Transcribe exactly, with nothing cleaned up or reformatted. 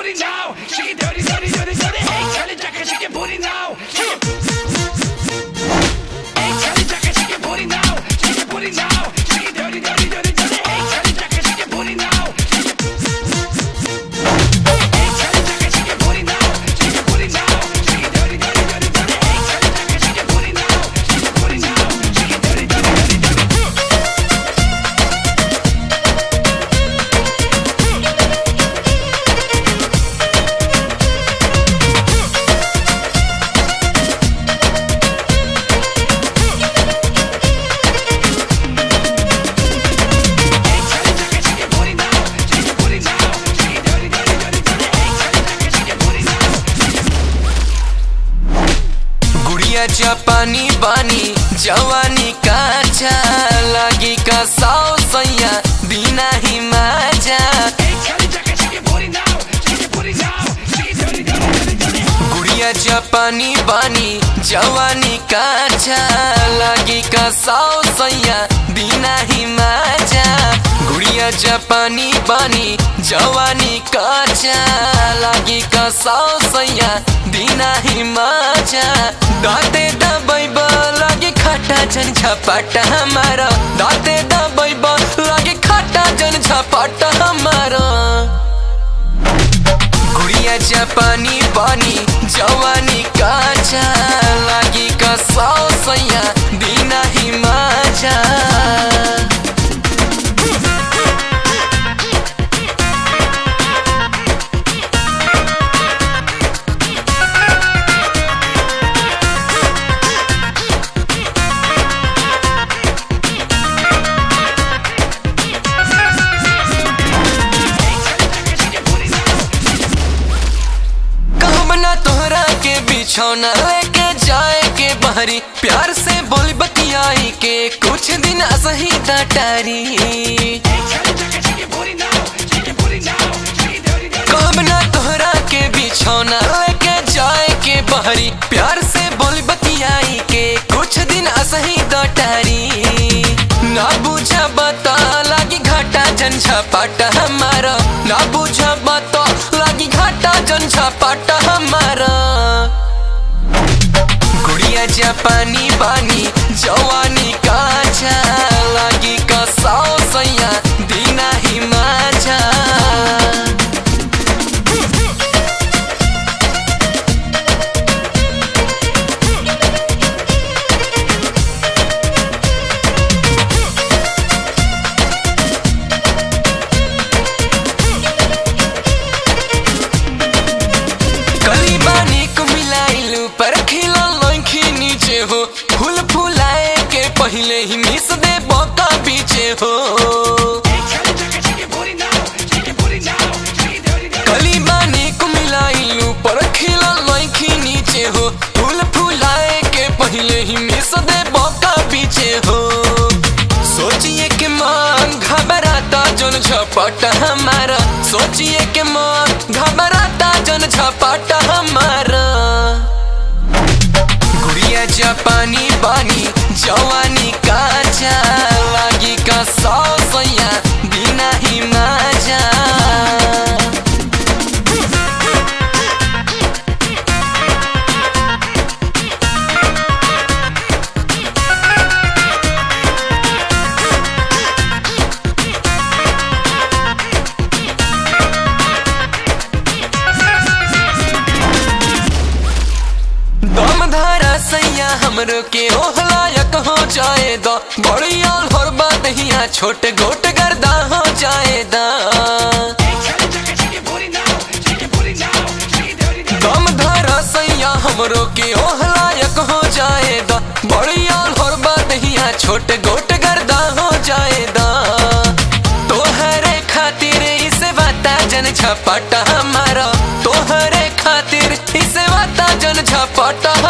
booty now. Shake it dirty, dirty, dirty, dirty. Hey, Charlie Jacker, shake your booty now. Shake it. Hey, Charlie Jacker, shake your booty now. Shake your booty now. Shake it dirty, dirty, dirty, dirty. Hey, Charlie Jacker, shake your booty now. Shake it. Hey, Charlie Jacker, shake your booty now. Shake your booty now. Shake it dirty, dirty, dirty, dirty. Hey, Charlie Jacker, shake your booty now. Shake your booty now. Shake it dirty, dirty, dirty, dirty. जापानी बानी जवानी काचा लगी का सौ सैया बिना ही मजा गुड़िया जापानी बानी जवानी काचा लगी का सौ सैया बिना ही मजा गुड़िया जापानी बानी जवानी काचा लगी का सौ सैया बिना ही मजा दाते दबैबा लागे खट्टा जन झपाटा हमारा दाते दबैबा लागे खट्टा जन झपाटा हमारा गुड़िया जापानी बानी जवानी काचा लागी का सौ सैया बिना ही मजा बिछौना लेके जाए के बहरी प्यार से बोल बतियाई के कुछ दिन असही टारी कब ना तोहरा के बिछौना लेके जाए के बहरी प्यार से बोल बतियाई के कुछ दिन असही टारी ना बुझा बता लागी घाटा जन झपाटा हमारा ना बुझा बता लागी घाटा जन झपाटा हमारा गुड़िया जापानी बानी जवानी काचा लागी का सौ सैया बिना ही मजा कली बानी को मिलाइलू पर खिला हो फूल फुलाए के पहले ही मिस दे बका पीछे हो कली बानी को मिलाइलू पर खिला लइखी नीचे हो फूल फुलाए के पहले ही मिस दे बका पीछे हो सोचिए के मन घबराता जन झपाटा हमारा सोचिए के मन घबराता जन झपाटा हमारा गुड़िया जापानी बानी जवानी काचा लागी का सौ सैया बिना ही मजा हमरो के ओहलायक हो जाए दा बड़िया और बात हिया छोटे गोट गर्दा हो जाए दा दम धारा सैया हमरो के ओहलायक हो जाए दा बड़िया और बात हिया छोटे गोट गर्दा हो जाए दा तोहरे खातिर इसे बाता जन झपाटा हमारा तोहरे खातिर इसे बाता जन झपाटा